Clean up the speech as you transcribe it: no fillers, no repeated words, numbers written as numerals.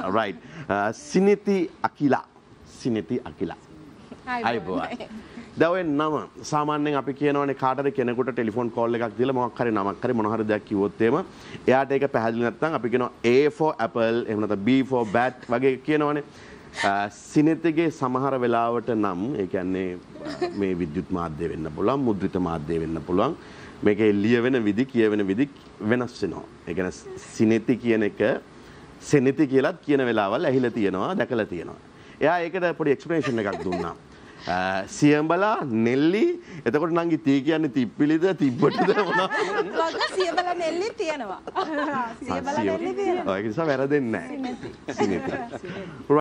right. Siniti Akila. Siniti Akila. අයිබෝයි. දැන් නම සාමාන්‍යයෙන් අපි කියනවානේ කාටද කෙනෙකුට ටෙලිෆෝන් කෝල් එකක් දීලා මොකක් හරි නමක් හරි මොන හරි දෙයක් කිව්වොත් එහෙම එයාට ඒක පැහැදිලි නැත්නම් අපි කියනවා A for apple එහෙම නැත්නම් B for bat වගේ කියනවානේ. සිනිතිගේ සමහර වෙලාවට නම් ඒ කියන්නේ මේ විද්‍යුත් මාධ්‍ය වෙන්න පුළුවන් මුද්‍රිත මාධ්‍ය වෙන්න පුළුවන් මේකේ ලියවෙන විදි කියවෙන විදි වෙනස් වෙනවා. ඒ කියන්නේ සිනිති කියන එක සෙනිති කියලාත් කියන වෙලාවල් ඇහිලා තියෙනවා දැකලා තියෙනවා. එයා ඒකට පොඩි එක්ස්ප්ලනේෂන් එකක් දුන්නා. සියඹලා නෙල්ලි එතකොට නංගි තී කියන්නේ තිප්පිලිද තිබ්බටද මොනවා වග සියඹලා නෙල්ලි තියෙනවා. සියඹලා නෙල්ලි තියෙනවා. ඒක නිසා වැරදෙන්නේ නැහැ. සිනිති.